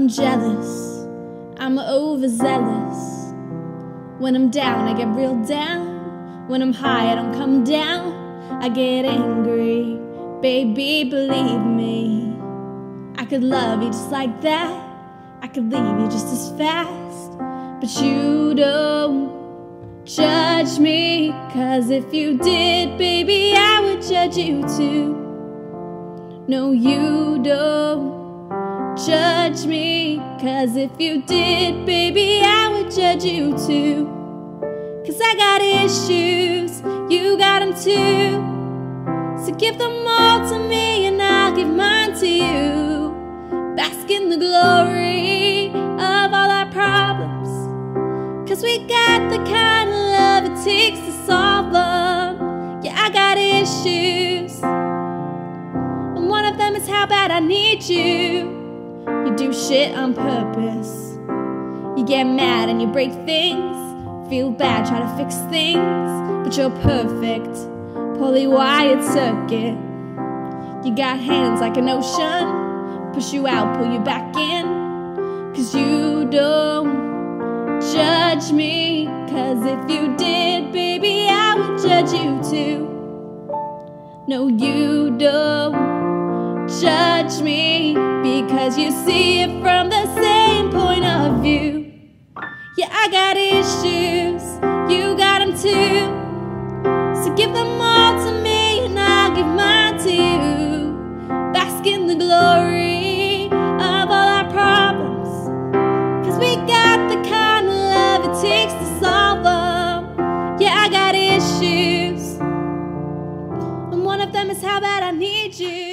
I'm jealous, I'm overzealous. When I'm down, I get real down. When I'm high, I don't come down. I get angry, baby, believe me. I could love you just like that. I could leave you just as fast. But you don't judge me, 'cause if you did, baby, I would judge you too. No, you don't judge me, 'cause if you did, baby, I would judge you too. 'Cause I got issues, you got them too. So give them all to me and I'll give mine to you. Bask in the glory of all our problems, 'cause we got the kind of love it takes to solve them. Yeah, I got issues, and one of them is how bad I need you. You do shit on purpose. You get mad and you break things. Feel bad, try to fix things, but you're perfect, poorly wired circuit. You got hands like an ocean, push you out, pull you back in. 'Cause you don't judge me, 'cause if you did, baby, I would judge you too. No, you don't judge me, because you see it from the same point of view. Yeah, I got issues, you got them too. So give them all to me and I'll give mine to you. Bask in the glory of all our problems, 'cause we got the kind of love it takes to solve them. Yeah, I got issues, and one of them is how bad I need you.